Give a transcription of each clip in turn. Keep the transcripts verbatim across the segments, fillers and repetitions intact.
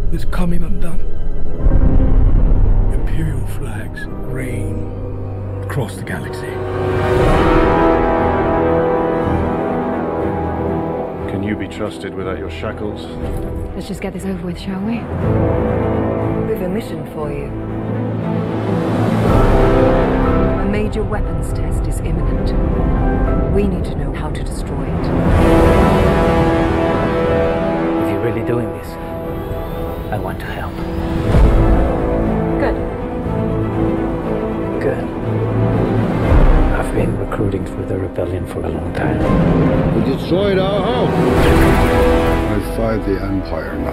is coming undone. Imperial flags reign across the galaxy. Can you be trusted without your shackles? Let's just get this over with, shall we? We've a mission for you. A major weapons test is imminent. We need to know how to destroy it. If you're really doing this, I want to help. Good. Good. I've been recruiting for the rebellion for a long time. We destroyed our home. I fight the Empire now.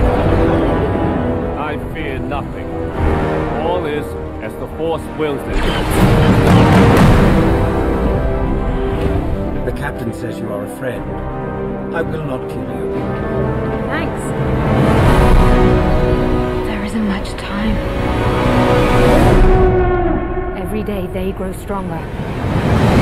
I fear nothing. All is as the Force wills it. The captain says you are a friend. I will not kill you. Thanks. There isn't much time. Every day they grow stronger.